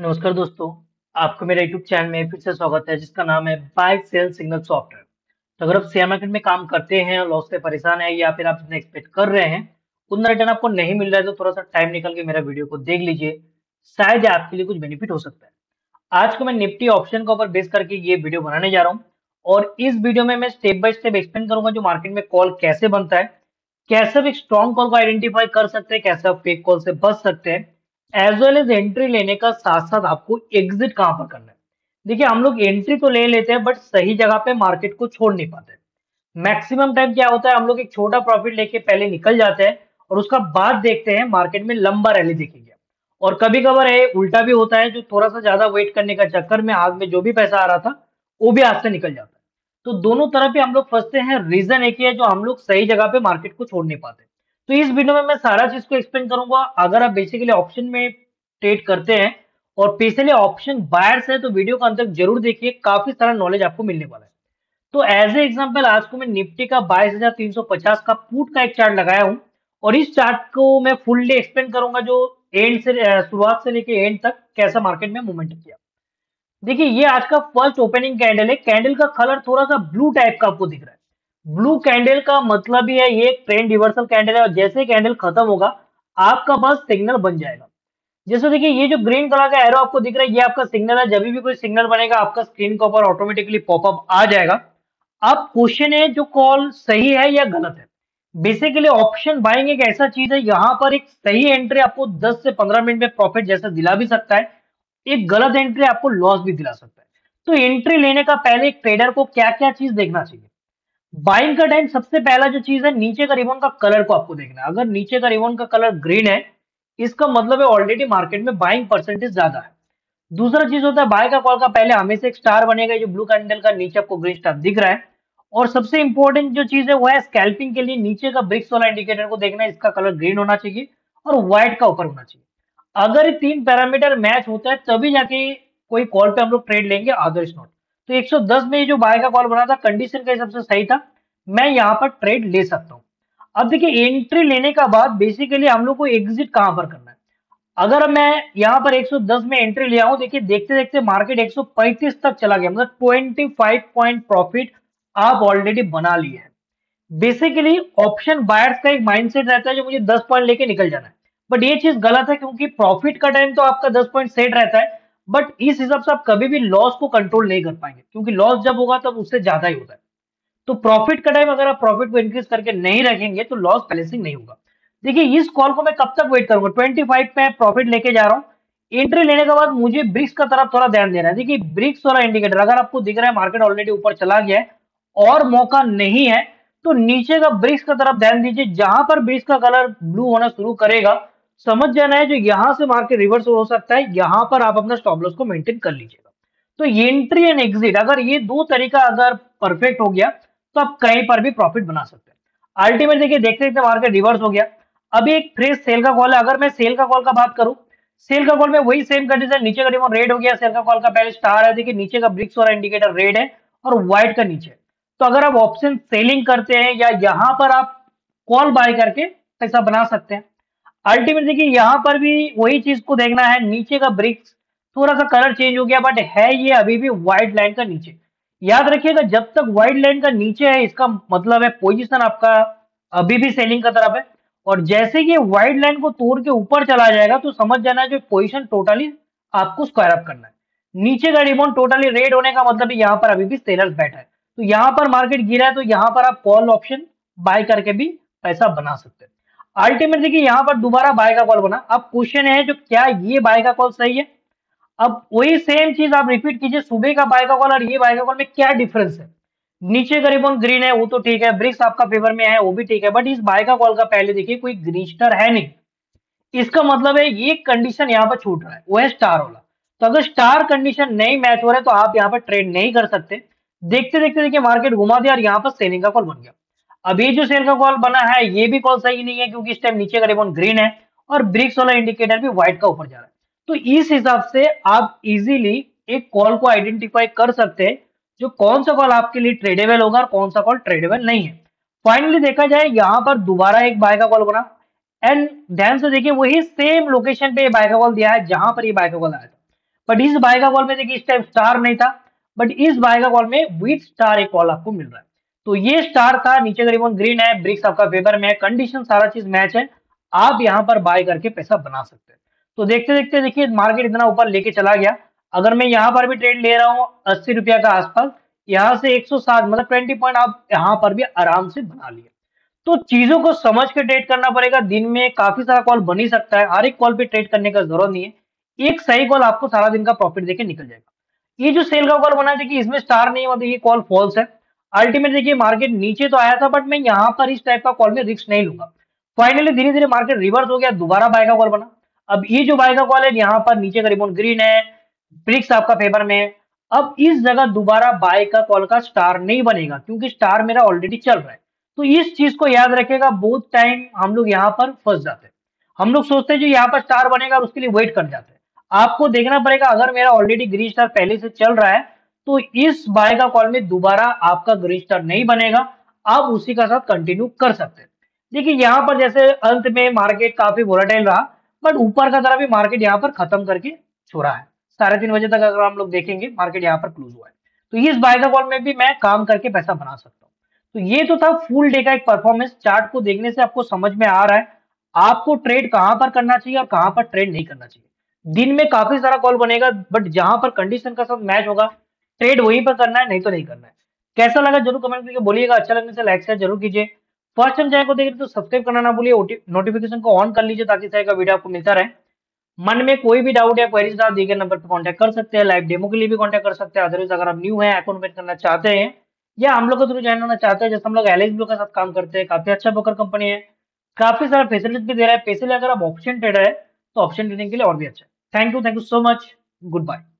नमस्कार दोस्तों। आपको मेरे YouTube चैनल में फिर से स्वागत है जिसका नाम है बाय सेल सिग्नल सॉफ्टवेयर। तो अगर आप शेयर मार्केट में काम करते हैं और लॉस से परेशान है या फिर आप जितना एक्सपेक्ट कर रहे हैं उतना रिटर्न आपको नहीं मिल रहा है तो थोड़ा सा टाइम निकल के मेरा वीडियो को देख लीजिए। शायद आपके लिए कुछ बेनिफिट हो सकता है। आज को मैं निफ्टी ऑप्शन के ऊपर बेस करके ये वीडियो बनाने जा रहा हूँ और इस वीडियो में मैं स्टेप बाय स्टेप एक्सप्लेन करूंगा जो मार्केट में कॉल कैसे बनता है, कैसे आप एक स्ट्रॉन्ग कॉल को आइडेंटिफाई कर सकते हैं, कैसे आप फेक कॉल से बच सकते हैं, एज वेल एज एंट्री लेने का साथ साथ आपको एग्जिट कहां पर करना है। देखिए, हम लोग एंट्री तो ले लेते हैं बट सही जगह पे मार्केट को छोड़ नहीं पाते। मैक्सिमम टाइम क्या होता है, हम लोग एक छोटा प्रॉफिट लेके पहले निकल जाते हैं और उसका बाद देखते हैं मार्केट में लंबा रैली दिखेगी। और कभी कभार है उल्टा भी होता है, जो थोड़ा सा ज्यादा वेट करने का चक्कर में हाथ में जो भी पैसा आ रहा था वो भी हाथ से निकल जाता है। तो दोनों तरफ ही हम लोग फंसते हैं। रीजन एक ही है, जो हम लोग सही जगह पे मार्केट को छोड़ नहीं पाते। तो इस वीडियो में मैं सारा चीज को एक्सप्लेन करूंगा। अगर आप बेसिकली ऑप्शन में ट्रेड करते हैं और स्पेशली ऑप्शन बायर्स है तो वीडियो का अंत तक जरूर देखिए, काफी सारा नॉलेज आपको मिलने वाला है। तो एज ए एग्जांपल आज को मैं निफ्टी का 22,350 का पुट का एक चार्ट लगाया हूं और इस चार्ट को मैं फुल्ली एक्सप्लेन करूंगा, जो एंड से शुरुआत से लेके एंड तक कैसा मार्केट में मूवमेंट किया। देखिए, ये आज का फर्स्ट ओपनिंग कैंडल है। कैंडल का कलर थोड़ा सा ब्लू टाइप का आपको दिख रहा है। ब्लू कैंडल का मतलब ही है ये एक ट्रेंड रिवर्सल कैंडल है और जैसे कैंडल खत्म होगा आपका पास सिग्नल बन जाएगा। जैसे देखिए, ये जो ग्रीन कलर का एरो आपको दिख रहा है ये आपका सिग्नल है। जब भी कोई सिग्नल बनेगा आपका स्क्रीन के ऊपर ऑटोमेटिकली पॉपअप आ जाएगा। अब क्वेश्चन है, जो कॉल सही है या गलत है। बेसिकली ऑप्शन बाइंग एक ऐसा चीज है, यहाँ पर एक सही एंट्री आपको 10 से 15 मिनट में प्रॉफिट जैसा दिला भी सकता है, एक गलत एंट्री आपको लॉस भी दिला सकता है। तो एंट्री लेने का पहले एक ट्रेडर को क्या क्या चीज देखना चाहिए। बाइंग का टाइम सबसे पहला जो चीज है, नीचे का रिबन का कलर को आपको देखना है। अगर नीचे का रिबन का कलर ग्रीन है इसका मतलब है ऑलरेडी मार्केट में बाइंग परसेंटेज ज्यादा है। दूसरा चीज होता है बाय का कॉल का पहले हमेशा एक स्टार बनेगा, जो ब्लू कैंडल का नीचे आपको ग्रीन स्टार दिख रहा है। और सबसे इंपॉर्टेंट जो चीज है वो है स्कैल्पिंग के लिए नीचे का ब्रिक्स वाला इंडिकेटर को देखना है, इसका कलर ग्रीन होना चाहिए और व्हाइट का ऊपर होना चाहिए। अगर ये तीन पैरामीटर मैच होता है तभी जाके कोई कॉल पे हम लोग ट्रेड लेंगे, अदर्स नॉट। तो 110 में ये जो बाय का कॉल बना था कंडीशन के हिसाब से सही था, मैं यहाँ पर ट्रेड ले सकता हूँ। अब देखिए, एंट्री लेने का बाद बेसिकली हम लोग को एग्जिट कहां पर करना है। अगर मैं यहाँ पर 110 में एंट्री लिया हूं, देखिए देखते देखते मार्केट 135 तक चला गया, मतलब 25 पॉइंट प्रॉफिट आप ऑलरेडी बना लिए हैं। बेसिकली ऑप्शन बायर्स का एक माइंडसेट रहता है जो मुझे 10 पॉइंट लेके निकल जाना है, बट ये चीज गलत है क्योंकि प्रॉफिट का टाइम तो आपका 10 पॉइंट सेट रहता है। बट इस हिसाब से आप कभी भी लॉस को कंट्रोल नहीं कर पाएंगे, क्योंकि लॉस जब होगा तब उससे ज्यादा ही होता है। तो प्रॉफिट का टाइम अगर आप प्रॉफिट को इंक्रीज करके नहीं रखेंगे तो लॉस बैलेंसिंग नहीं होगा। देखिए, इस कॉल को मैं कब तक वेट करूंगा, 25 पे प्रॉफिट लेके जा रहा हूँ। एंट्री लेने के बाद मुझे ब्रिक्स का तरफ थोड़ा ध्यान देना है। देखिए, ब्रिक्स वाला इंडिकेटर अगर आपको दिख रहा है मार्केट ऑलरेडी ऊपर चला गया है और मौका नहीं है, तो नीचे का ब्रिक्स का तरफ ध्यान दीजिए। जहां पर ब्रिक्स का कलर ब्लू होना शुरू करेगा समझ जाना है जो यहां से मार्केट रिवर्स हो सकता है, यहां पर आप अपना स्टॉप लॉस को मेंटेन कर लीजिएगा। तो एंट्री एंड एग्जिट अगर ये दो तरीका अगर परफेक्ट हो गया तो आप कहीं पर भी प्रॉफिट बना सकते हैं। अल्टीमेट देखिए, देखते देखते मार्केट रिवर्स हो गया। अभी एक फ्रेश सेल का कॉल है। अगर मैं सेल का कॉल का बात करूं, सेल का कॉल में वही सेम कंडीशन, नीचे का डिमोन रेड हो गया, सेल का कॉल का पहले स्टार है, देखिए नीचे का ब्रिक्स वाला इंडिकेटर रेड है और व्हाइट का नीचे। तो अगर आप ऑप्शन सेलिंग करते हैं या यहां पर आप कॉल बाय करके पैसा बना सकते हैं। अल्टीमेट देखिए, यहां पर भी वही चीज को देखना है, नीचे का ब्रिक्स थोड़ा सा कलर चेंज हो गया बट है ये अभी भी व्हाइट लाइन का नीचे। याद रखिएगा, जब तक व्हाइट लाइन का नीचे है इसका मतलब है पोजीशन आपका अभी भी सेलिंग का तरफ है। और जैसे ये व्हाइट लाइन को तोड़ के ऊपर चला जाएगा तो समझ जाना है जो पोजीशन टोटली आपको स्क्वायर अप करना है। नीचे का रिबॉन्ड टोटली रेड होने का मतलब यहाँ पर अभी भी सेलर्स बैठा है। तो यहाँ पर मार्केट गिरा है तो यहाँ पर आप कॉल ऑप्शन बाय करके भी पैसा बना सकते हैं। अल्टीमेट देखिए, यहाँ पर दोबारा बाय का कॉल बना। अब क्वेश्चन है जो क्या ये बाय का कॉल सही है। अब वही सेम चीज आप रिपीट कीजिए, सुबह का बाय का कॉल और ये बाय का कॉल में क्या डिफरेंस है। नीचे का रिबन ग्रीन है वो तो ठीक है, ब्रिक्स आपका फेवर में है वो भी ठीक है, बट इस बाय का कॉल का पहले देखिए कोई ग्रीन स्टार है नहीं। इसका मतलब है ये कंडीशन यहाँ पर छूट रहा है, वो है स्टार वाला। तो अगर स्टार कंडीशन नहीं मैच हो रहा है तो आप यहाँ पर ट्रेड नहीं कर सकते। देखते देखते देखिए मार्केट घुमा दिया और यहाँ पर सेलिंग का कॉल बन गया। अब ये जो सेल का कॉल बना है ये भी कॉल सही नहीं है, क्योंकि इस टाइम नीचे का रिबन ग्रीन है और ब्रिक्स वाला इंडिकेटर भी व्हाइट का ऊपर जा रहा है। तो इस हिसाब से आप इजीली एक कॉल को आइडेंटिफाई कर सकते हैं जो कौन सा कॉल आपके लिए ट्रेडेबल होगा और कौन सा कॉल ट्रेडेबल नहीं है। फाइनली देखा जाए यहाँ पर दोबारा एक बाय का कॉल बना एंड ध्यान से देखिए वही सेम लोकेशन पे बाय का कॉल दिया है जहां पर ये बाय का कॉल आया था। बट इस बाय का कॉल में देखिए इस टाइम स्टार नहीं था, बट इस बाय का कॉल में विथ स्टार एक कॉल आपको मिल रहा है। तो ये स्टार था, नीचे का रिबन ग्रीन है, ब्रिक्स आपका फेवर में है, कंडीशन सारा चीज मैच है, आप यहाँ पर बाय करके पैसा बना सकते हैं। तो देखते देखते देखिए मार्केट इतना ऊपर लेके चला गया। अगर मैं यहाँ पर भी ट्रेड ले रहा हूँ 80 रुपया का आसपास, यहाँ से 107 मतलब 20 पॉइंट आप यहाँ पर भी आराम से बना लिए। तो चीजों को समझ के ट्रेड करना पड़ेगा। दिन में काफी सारा कॉल बन ही सकता है, हर एक कॉल पे ट्रेड करने का जरूरत नहीं है। एक सही कॉल आपको सारा दिन का प्रॉफिट देके निकल जाएगा। ये जो सेल का कॉल बना है देखिए इसमें स्टार नहीं है, मतलब ये कॉल फॉल्स है। अल्टीमेट देखिए मार्केट नीचे तो आया था, बट मैं यहाँ पर इस टाइप का कॉल में रिस्क नहीं लूंगा। फाइनली धीरे धीरे मार्केट रिवर्स हो गया, दोबारा बाय का कॉल बना। अब ये जो बाय का कॉल है यहाँ पर नीचे का रिबॉन्ड ग्रीन है, ब्रिक्स आपका फेवर में है। अब इस जगह दोबारा बाय का कॉल का स्टार नहीं बनेगा, क्योंकि स्टार मेरा ऑलरेडी चल रहा है। तो इस चीज को याद रखेगा, बहुत टाइम हम लोग यहाँ पर फंस जाते हैं। हम लोग सोचते हैं जो यहाँ पर स्टार बनेगा और उसके लिए वेट कर जाते हैं। आपको देखना पड़ेगा, अगर मेरा ऑलरेडी ग्रीन स्टार पहले से चल रहा है तो इस बाय का कॉल में दोबारा आपका ग्रीन स्टार नहीं बनेगा, आप उसी का साथ कंटिन्यू कर सकते हैं। देखिए यहाँ पर जैसे अंत में मार्केट काफी वोलेटाइल रहा, बट ऊपर का तरफ भी मार्केट यहाँ पर खत्म करके छोड़ा है। 3:30 बजे तक अगर हम लोग देखेंगे मार्केट यहाँ पर क्लोज हुआ है, तो इस बाय का कॉल में भी मैं काम करके पैसा बना सकता हूँ। तो ये तो था फुल डे का एक परफॉर्मेंस। चार्ट को देखने से आपको समझ में आ रहा है आपको ट्रेड कहां पर करना चाहिए और कहां पर ट्रेड नहीं करना चाहिए। दिन में काफी सारा कॉल बनेगा, बट जहां पर कंडीशन का साथ मैच होगा ट्रेड वहीं पर करना है, नहीं तो नहीं करना है। कैसा लगा जरूर कमेंट करके बोलिएगा, अच्छा लगने से लाइक शेयर जरूर कीजिए। फर्स्ट टाइम चैनल को देख रहे तो सब्सक्राइब करना ना भूलिए, नोटिफिकेशन को ऑन कर लीजिए ताकि इस तरह का वीडियो आपको मिलता रहे। मन में कोई भी डाउट या क्वेरीज आप दिए गए नंबर पर कांटेक्ट कर सकते हैं, लाइव डेमो के लिए भी कांटेक्ट कर सकते हैं। अदरवाइज अगर आप न्यू है अकाउंट ओपन करना चाहते हैं या हम लोग को थ्रू ज्वाइन होना चाहते हैं, जैसे हम लोग एलएक्स ब्रो के साथ काम करते हैं, काफी अच्छा ब्रोकर कंपनी है, काफी सारा फैसिलिटीज भी दे रहा है। पैसे अगर आप ऑप्शन ट्रेडर है तो ऑप्शन ट्रेडिंग के लिए और भी अच्छा है। Thank you so much, good bye.